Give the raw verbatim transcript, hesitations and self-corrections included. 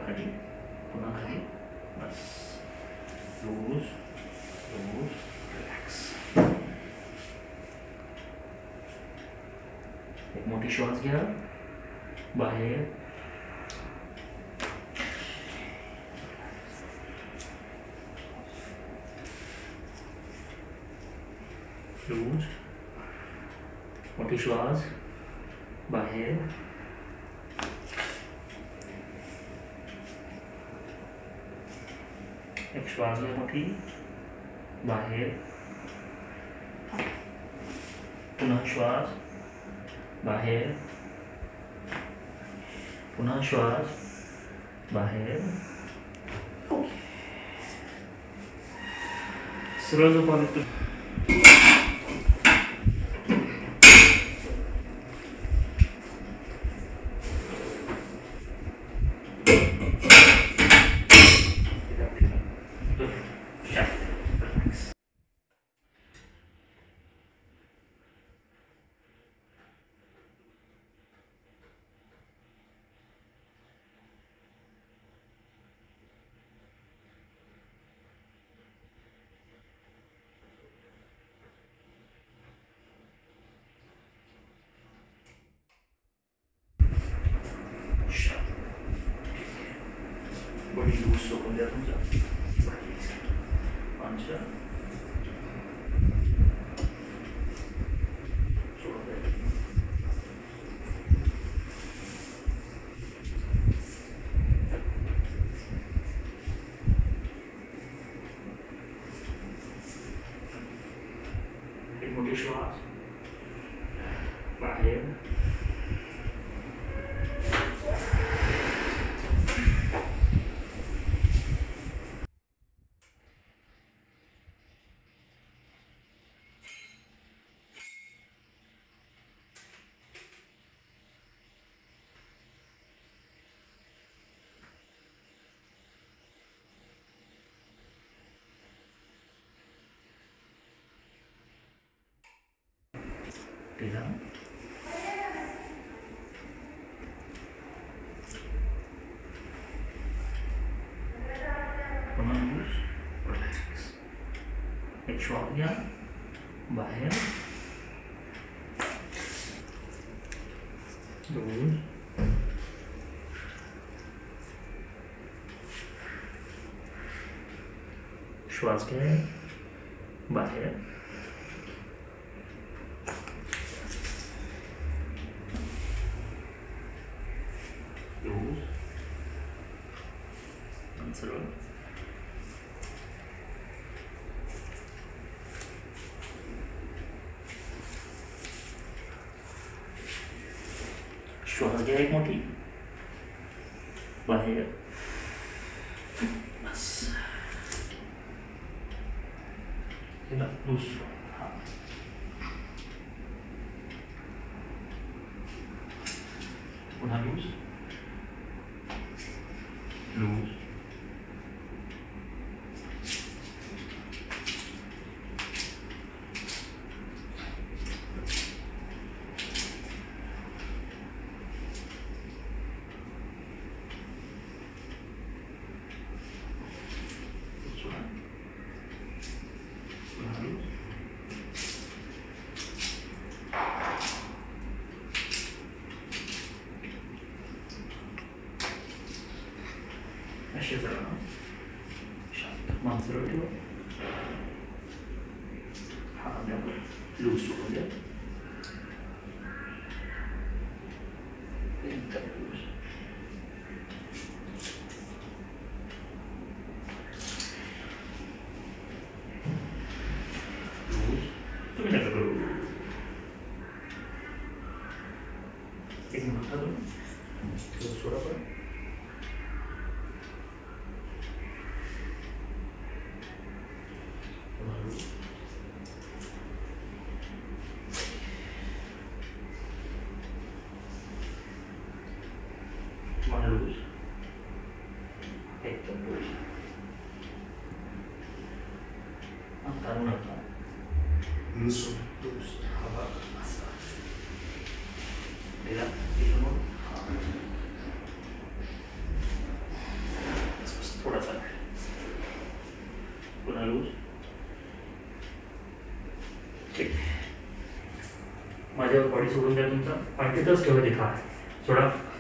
खाली, पुन्हा खाली, बस. Loose loose relax. एक मोठी श्वास घ्या, बाहेर, लूज, मोठी श्वास, बाहेर, एक श्वास घ्या मोठी, बाहेर, पुन्हा श्वास, बाहेर, पुन्हा श्वास, बाहेर. सरळ झोपावे तू. Body loose सोडून द्या तुमचा. पांच्या सोडून द्या. एक मोठी श्वास, बाहेर, ढिला, पुन्हा लूज, रिलॅक्स. एक श्वास घ्या, बाहेर, लूज, श्वास घ्या, बाहेर, लूज, सरळ. श्वास घ्या एक मोठी, बाहेर, बस. लूज, हा, पुन्हा लूज, लूज, असे जरा शांत मान सरळ ठेवा. हा लूज सोडून द्या. एकदम लूज. लूज तुम्ही नका करू. एक मिनिट थांबून लूज सोडा पण. Luz, एकदम लूज. अंतराळू नका. लूज लूज हवा असा. दिला इथून हा. थोडासा पुन्हा लूज. ठीक. माझ्यावर बॉडी सोडून द्या तुमचा आणि तिथंच ठेवा तिथं सोडा.